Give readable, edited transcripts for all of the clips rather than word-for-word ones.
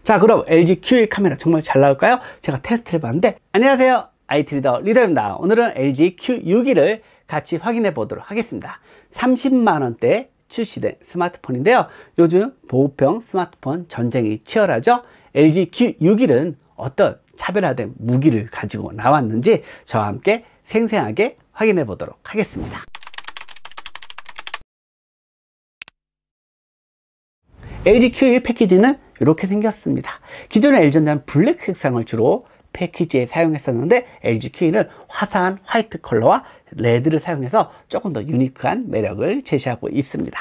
자, 그럼 LG Q1 카메라 정말 잘 나올까요? 제가 테스트를 해봤는데, 안녕하세요, IT 리더 리더입니다. 오늘은 LG Q6을 같이 확인해 보도록 하겠습니다. 30만원대 출시된 스마트폰인데요, 요즘 보급형 스마트폰 전쟁이 치열하죠. LG Q61은 어떤 차별화된 무기를 가지고 나왔는지 저와 함께 생생하게 확인해 보도록 하겠습니다. LG Q1 패키지는 이렇게 생겼습니다. 기존의 LG전자는 블랙 색상을 주로 패키지에 사용했었는데, LG Q1은 화사한 화이트 컬러와 레드를 사용해서 조금 더 유니크한 매력을 제시하고 있습니다.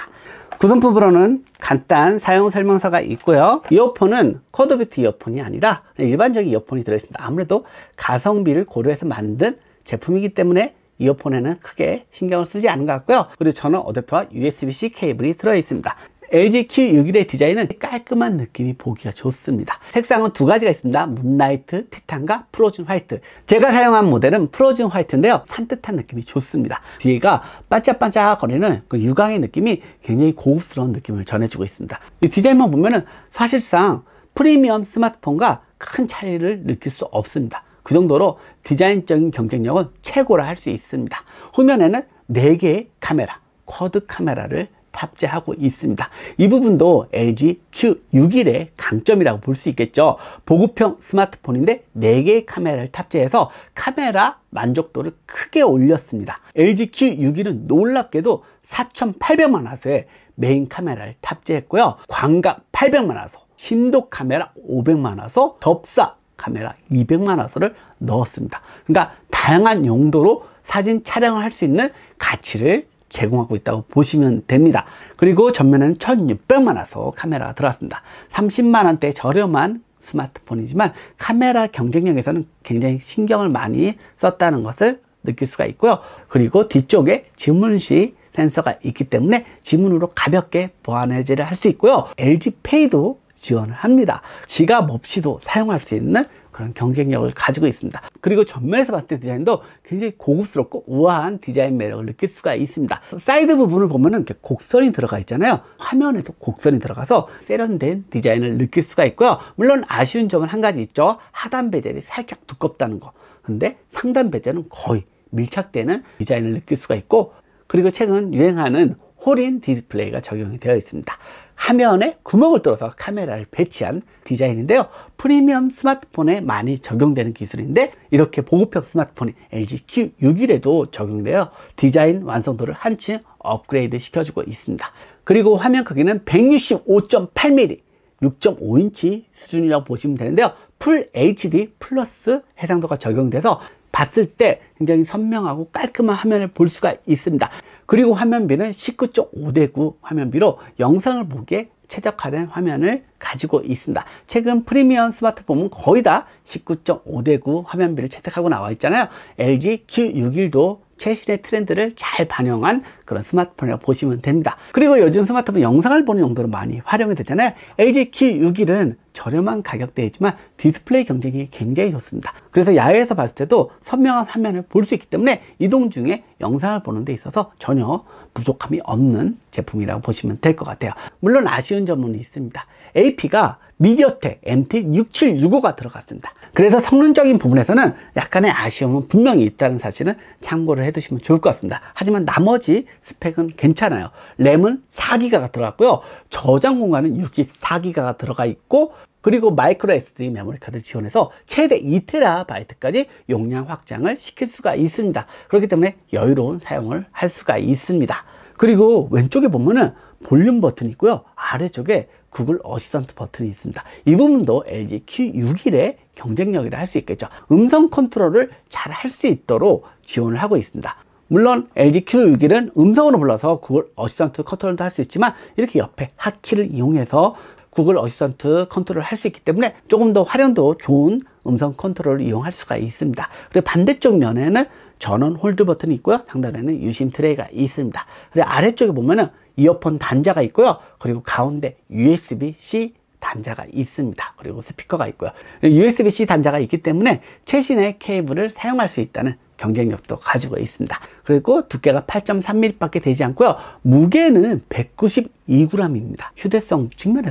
구성품으로는 간단한 사용 설명서가 있고요. 이어폰은 쿼드비트 이어폰이 아니라 일반적인 이어폰이 들어있습니다. 아무래도 가성비를 고려해서 만든 제품이기 때문에 이어폰에는 크게 신경을 쓰지 않은 것 같고요. 그리고 전원 어댑터와 USB-C 케이블이 들어있습니다. LG Q61의 디자인은 깔끔한 느낌이 보기가 좋습니다. 색상은 두 가지가 있습니다. 문라이트 티탄과 프로즌 화이트. 제가 사용한 모델은 프로즌 화이트인데요, 산뜻한 느낌이 좋습니다. 뒤에가 반짝반짝 거리는 그 유광의 느낌이 굉장히 고급스러운 느낌을 전해주고 있습니다. 이 디자인만 보면은 사실상 프리미엄 스마트폰과 큰 차이를 느낄 수 없습니다. 그 정도로 디자인적인 경쟁력은 최고라 할 수 있습니다. 후면에는 4개의 카메라, 쿼드 카메라를 탑재하고 있습니다. 이 부분도 LG Q61의 강점이라고 볼 수 있겠죠. 보급형 스마트폰인데 4개의 카메라를 탑재해서 카메라 만족도를 크게 올렸습니다. LG Q61은 놀랍게도 4800만 화소의 메인 카메라를 탑재했고요, 광각 800만 화소, 심도 카메라 500만 화소, 접사 카메라 200만 화소를 넣었습니다. 그러니까 다양한 용도로 사진 촬영을 할 수 있는 가치를 제공하고 있다고 보시면 됩니다. 그리고 전면에는 1600만 화소 카메라가 들어왔습니다. 30만원대 저렴한 스마트폰이지만 카메라 경쟁력에서는 굉장히 신경을 많이 썼다는 것을 느낄 수가 있고요. 그리고 뒤쪽에 지문시 센서가 있기 때문에 지문으로 가볍게 보안 해제를 할 수 있고요. LG 페이도 지원을 합니다. 지갑 없이도 사용할 수 있는 그런 경쟁력을 가지고 있습니다. 그리고 전면에서 봤을 때 디자인도 굉장히 고급스럽고 우아한 디자인 매력을 느낄 수가 있습니다. 사이드 부분을 보면은 이렇게 곡선이 들어가 있잖아요. 화면에도 곡선이 들어가서 세련된 디자인을 느낄 수가 있고요. 물론 아쉬운 점은 한 가지 있죠. 하단 베젤이 살짝 두껍다는 거. 근데 상단 베젤은 거의 밀착되는 디자인을 느낄 수가 있고, 그리고 최근 유행하는 홀인 디스플레이가 적용이 되어 있습니다. 화면에 구멍을 뚫어서 카메라를 배치한 디자인인데요, 프리미엄 스마트폰에 많이 적용되는 기술인데, 이렇게 보급형 스마트폰이 LG Q61에도 적용되어 디자인 완성도를 한층 업그레이드 시켜주고 있습니다. 그리고 화면 크기는 165.8mm, 6.5인치 수준이라고 보시면 되는데요, 풀 HD 플러스 해상도가 적용돼서 봤을 때 굉장히 선명하고 깔끔한 화면을 볼 수가 있습니다. 그리고 화면비는 19.5:9 화면비로 영상을 보기에 최적화된 화면을 가지고 있습니다. 최근 프리미엄 스마트폰은 거의 다 19.5:9 화면비를 채택하고 나와 있잖아요. LG Q61도 최신의 트렌드를 잘 반영한 그런 스마트폰이라고 보시면 됩니다. 그리고 요즘 스마트폰 영상을 보는 용도로 많이 활용이 되잖아요. LG Q61은 저렴한 가격대이지만 디스플레이 경쟁이 굉장히 좋습니다. 그래서 야외에서 봤을 때도 선명한 화면을 볼 수 있기 때문에 이동 중에 영상을 보는 데 있어서 전혀 부족함이 없는 제품이라고 보시면 될 것 같아요. 물론 아쉬운 점은 있습니다. AP가 미디어텍 MT6765가 들어갔습니다. 그래서 성능적인 부분에서는 약간의 아쉬움은 분명히 있다는 사실은 참고를 해두시면 좋을 것 같습니다. 하지만 나머지 스펙은 괜찮아요. 램은 4기가가 들어갔고요, 저장 공간은 64기가가 들어가 있고, 그리고 마이크로 SD 메모리 카드를 지원해서 최대 2TB까지 용량 확장을 시킬 수가 있습니다. 그렇기 때문에 여유로운 사용을 할 수가 있습니다. 그리고 왼쪽에 보면은 볼륨 버튼이 있고요, 아래쪽에 구글 어시스턴트 버튼이 있습니다. 이 부분도 LG Q61의 경쟁력이라 할 수 있겠죠. 음성 컨트롤을 잘 할 수 있도록 지원을 하고 있습니다. 물론 LG Q61은 음성으로 불러서 구글 어시스턴트 컨트롤도 할 수 있지만, 이렇게 옆에 핫키를 이용해서 구글 어시스턴트 컨트롤을 할 수 있기 때문에 조금 더 활용도 좋은 음성 컨트롤을 이용할 수가 있습니다. 그리고 반대쪽 면에는 전원 홀드 버튼이 있고요, 상단에는 유심 트레이가 있습니다. 그리고 아래쪽에 보면은 이어폰 단자가 있고요, 그리고 가운데 USB-C 단자가 있습니다. 그리고 스피커가 있고요. USB-C 단자가 있기 때문에 최신의 케이블을 사용할 수 있다는 경쟁력도 가지고 있습니다. 그리고 두께가 8.3mm 밖에 되지 않고요, 무게는 192g입니다. 휴대성 측면에서도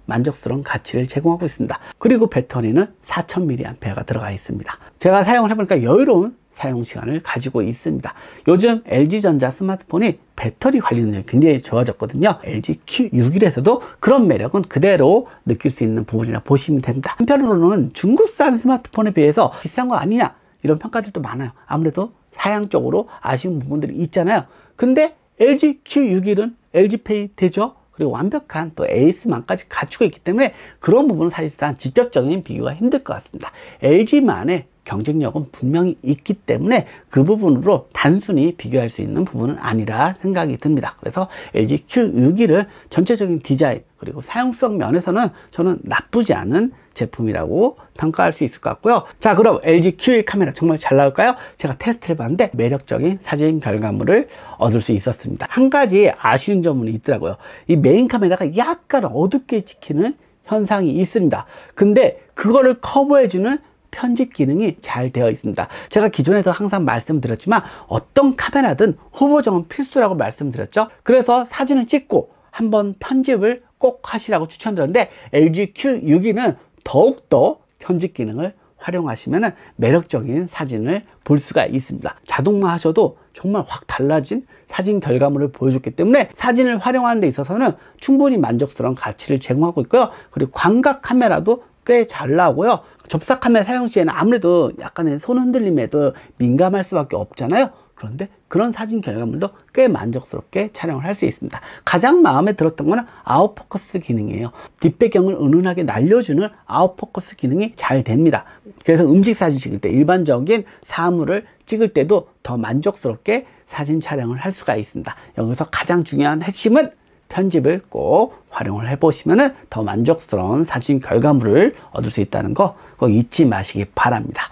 만족스러운 가치를 제공하고 있습니다. 그리고 배터리는 4000mAh가 들어가 있습니다. 제가 사용을 해보니까 여유로운 사용 시간을 가지고 있습니다. 요즘 LG전자 스마트폰이 배터리 관리 능력이 굉장히 좋아졌거든요. LG Q61에서도 그런 매력은 그대로 느낄 수 있는 부분이라 보시면 됩니다. 한편으로는 중국산 스마트폰에 비해서 비싼 거 아니냐 이런 평가들도 많아요. 아무래도 사양적으로 아쉬운 부분들이 있잖아요. 근데 LG Q61은 LG페이 되죠. 그리고 완벽한 또 에이스만까지 갖추고 있기 때문에 그런 부분은 사실상 직접적인 비교가 힘들 것 같습니다. LG만의 경쟁력은 분명히 있기 때문에 그 부분으로 단순히 비교할 수 있는 부분은 아니라 생각이 듭니다. 그래서 LG Q61은 전체적인 디자인 그리고 사용성 면에서는 저는 나쁘지 않은 제품이라고 평가할 수 있을 것 같고요. 자, 그럼 LG Q1 카메라 정말 잘 나올까요? 제가 테스트를 해봤는데 매력적인 사진 결과물을 얻을 수 있었습니다. 한 가지 아쉬운 점은 있더라고요. 이 메인 카메라가 약간 어둡게 찍히는 현상이 있습니다. 근데 그거를 커버해주는 편집 기능이 잘 되어 있습니다. 제가 기존에도 항상 말씀드렸지만 어떤 카메라든 후보정은 필수라고 말씀드렸죠. 그래서 사진을 찍고 한번 편집을 꼭 하시라고 추천드렸는데 LG Q61은 더욱더 편집 기능을 활용하시면 매력적인 사진을 볼 수가 있습니다. 자동화 하셔도 정말 확 달라진 사진 결과물을 보여줬기 때문에 사진을 활용하는 데 있어서는 충분히 만족스러운 가치를 제공하고 있고요. 그리고 광각 카메라도 꽤 잘 나오고요. 접사 카메라 사용 시에는 아무래도 약간의 손 흔들림에도 민감할 수밖에 없잖아요. 그런데 그런 사진 결과물도 꽤 만족스럽게 촬영을 할 수 있습니다. 가장 마음에 들었던 거는 아웃포커스 기능이에요. 뒷배경을 은은하게 날려주는 아웃포커스 기능이 잘 됩니다. 그래서 음식 사진 찍을 때 일반적인 사물을 찍을 때도 더 만족스럽게 사진 촬영을 할 수가 있습니다. 여기서 가장 중요한 핵심은 편집을 꼭 활용을 해보시면 더 만족스러운 사진 결과물을 얻을 수 있다는 거 꼭 잊지 마시기 바랍니다.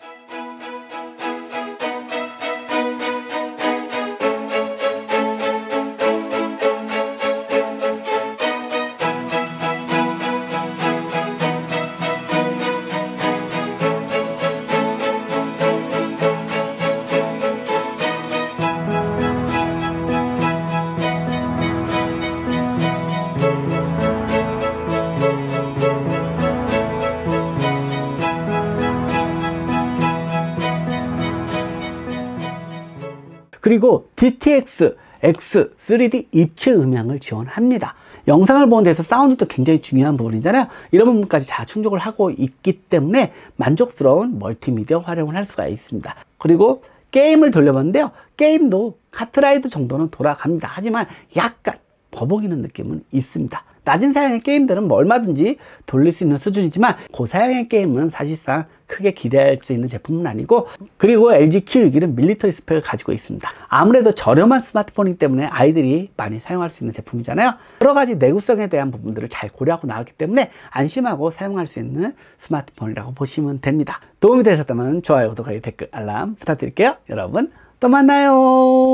그리고 DTX X 3D 입체 음향을 지원합니다. 영상을 보는 데서 사운드도 굉장히 중요한 부분이잖아요. 이런 부분까지 다 충족을 하고 있기 때문에 만족스러운 멀티미디어 활용을 할 수가 있습니다. 그리고 게임을 돌려봤는데요. 게임도 카트라이더 정도는 돌아갑니다. 하지만 약간 버벅이는 느낌은 있습니다. 낮은 사양의 게임들은 뭐 얼마든지 돌릴 수 있는 수준이지만 고사양의 게임은 사실상 크게 기대할 수 있는 제품은 아니고, 그리고 LG Q61은 밀리터리 스펙을 가지고 있습니다. 아무래도 저렴한 스마트폰이기 때문에 아이들이 많이 사용할 수 있는 제품이잖아요. 여러 가지 내구성에 대한 부분들을 잘 고려하고 나왔기 때문에 안심하고 사용할 수 있는 스마트폰이라고 보시면 됩니다. 도움이 되셨다면 좋아요, 구독하기, 댓글, 알람 부탁드릴게요. 여러분 또 만나요.